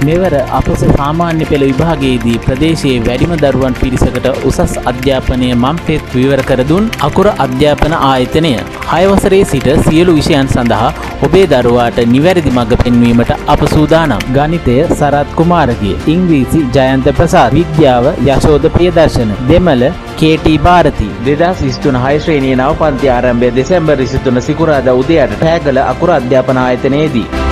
මෙවර අපොස සාමාන්‍ය පෙළ විභාගයේදී ප්‍රදේශයේ වැඩිම දරුවන් පිරිසකට උසස් අධ්‍යාපනය මම්පෙත් විවර කර දුන් අකුර අධ්‍යාපන ආයතනය 6 වසරේ සිට සියලු විෂයන් සඳහා ඔබේ දරුවාට නිවැරදි මඟ පෙන්වීමට අප සූදානම්. ගණිතය සරත් කුමාරගේ, ඉංග්‍රීසි ජයන්ත ප්‍රසාද්, විද්‍යාව යශෝද ප්‍රියදර්ශන, දෙමළ කේ.ටී. ಭಾರತಿ. 2023 6 ශ්‍රේණියේ නව පන්ති ආරම්භය දෙසැම්බර් 23 සිකුරාදා උදේ 8ට පෑගල අකුර අධ්‍යාපන ආයතනයේදී